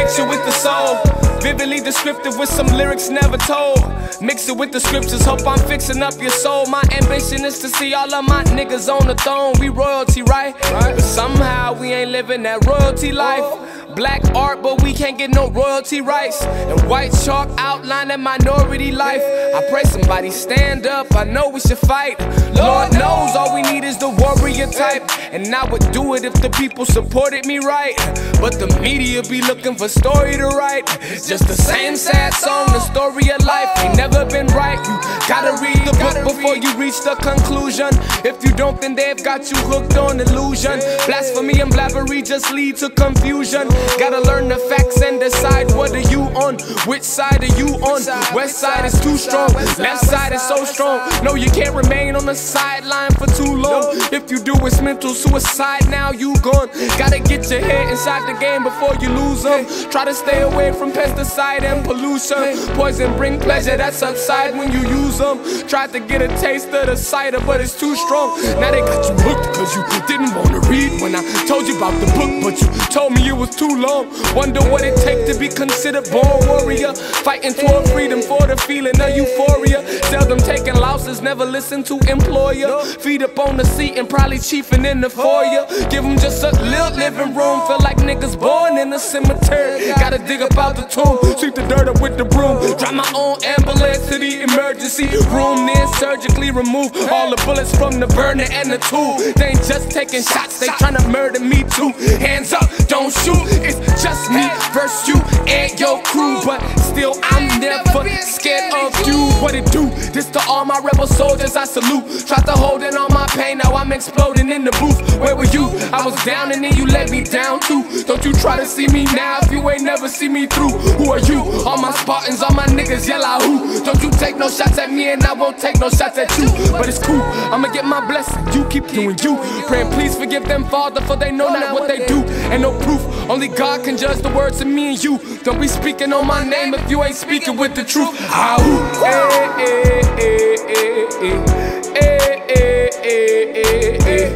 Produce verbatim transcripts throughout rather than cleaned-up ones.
picture with the soul, vividly descriptive with some lyrics never told. Mix it with the scriptures, hope I'm fixing up your soul. My ambition is to see all of my niggas on the throne. We royalty, right? But somehow we ain't living that royalty life. Black art, but we can't get no royalty rights. And white chalk outline that minority life. I pray somebody stand up, I know we should fight. Lord knows all we need is the warrior type. And I would do it if the people supported me right. But the media be looking for story to write. Just the same sad song, the story of life ain't never been right. You gotta read the book before you reach the conclusion. If you don't, then they've got you hooked on illusion. Blasphemy and blabbery just lead to confusion. Gotta learn the facts and decide what are you on. Which side are you on? West side is too strong, left side is so strong. No, you can't remain on the sideline for too long. If you do, it's mental suicide, now you gone. Gotta get your head inside the game before you lose them. Try to stay away from pesticide and pollution. Poison bring pleasure, that subside when you use them. Tried to get a taste of the cider, but it's too strong. Now they got you hooked cause you didn't want to read when I told you about the book, but you told me it was too long. Wonder what it take to be considered born warrior. Fighting toward freedom for the feeling of euphoria. Seldom taking losses, never listen to employer. Feet up on the seat and probably chiefing in the foyer. Give them just a little living room. Feel like niggas born in the cemetery. Gotta dig up out the tomb, sweep the dirt up with the broom. Drive my own ambulance to the emergency room, then surgically remove all the bullets from the burner and the tool. They ain't just taking shots, they tryna murder me too. Hands up, don't shoot. It's just me versus you and your crew, but still I'm never scared of you. What it do? This to all my rebel soldiers I salute. Tried to hold in on my pain, now I'm exploding in the booth. Where were you? I was down and then you let me down too. Don't you try to see me now if you ain't never see me through. Who are you? All my Spartans, all my niggas yell out who? Don't you take no shots at me and I won't take no shots at you. But it's cool, I'ma get my blessing, you keep doing you. Praying please forgive them, Father, for they know not what they do. Ain't no proof, only God can judge the words of me and you. Don't be speaking on my name if you ain't speaking with the truth. Ah, ooh, eh, eh, eh, eh, eh, eh, eh, eh, eh,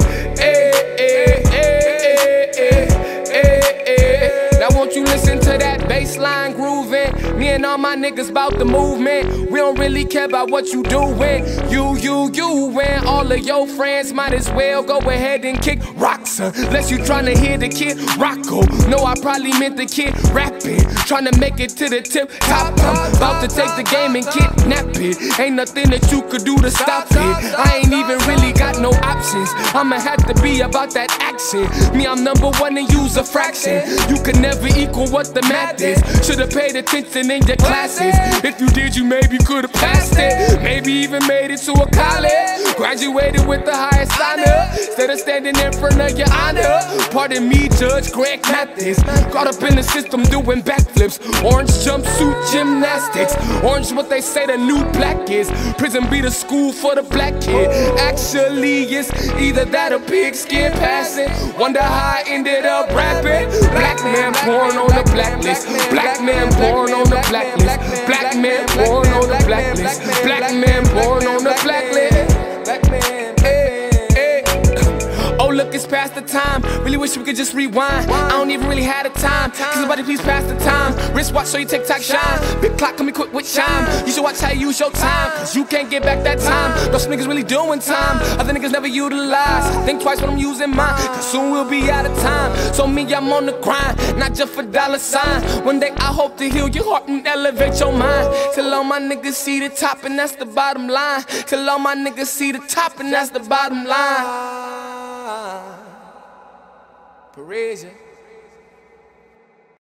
eh, eh, eh, eh. Now won't you listen to that bassline grooving? Me and all my niggas bout the movement. We don't really care about what you doing. You, you, you and all of your friends might as well go ahead and kick rocks, huh? Unless you tryna hear the kid Rocco. No, I probably meant the kid rapping. Tryna make it to the tip top. I'm about to take the game and kidnap it. Ain't nothing that you could do to stop it. I ain't even really got no options. I'ma have to be about that action. Me, I'm number one and use a fraction. You can never equal what the math is. Should've paid attention in your classes. If you did, you maybe could've passed it. Maybe even made it to a college. Graduated with the highest honor. Instead of standing in front of your honor. Pardon me, Judge Greg Mathis. Caught up in the system doing backflips. Orange jumpsuit gymnastics. Orange what they say the new black is. Prison be the school for the black kid. Actually, it's either that or pigskin passing. Wonder how I ended up rapping. Black man born on the blacklist. Black man born on the blacklist. Black man born on the blacklist. Black man born on the blacklist. Black man, hey, hey. Oh look, it's past the time. Really wish we could just rewind. I don't even really have the time. Can somebody please pass the time? Wristwatch so you TikTok shine. Big clock coming quick with chime. You should watch how you use your time, cause you can't get back that time. Those niggas really doing time. Other niggas never utilize. Think twice when I'm using mine, cause soon we'll be out of time. So me, I'm on the grind, not just for dollar sign. One day I hope to heal your heart and elevate your mind. Till all my niggas see the top and that's the bottom line. Till all my niggas see the top and that's the bottom line. Parisia.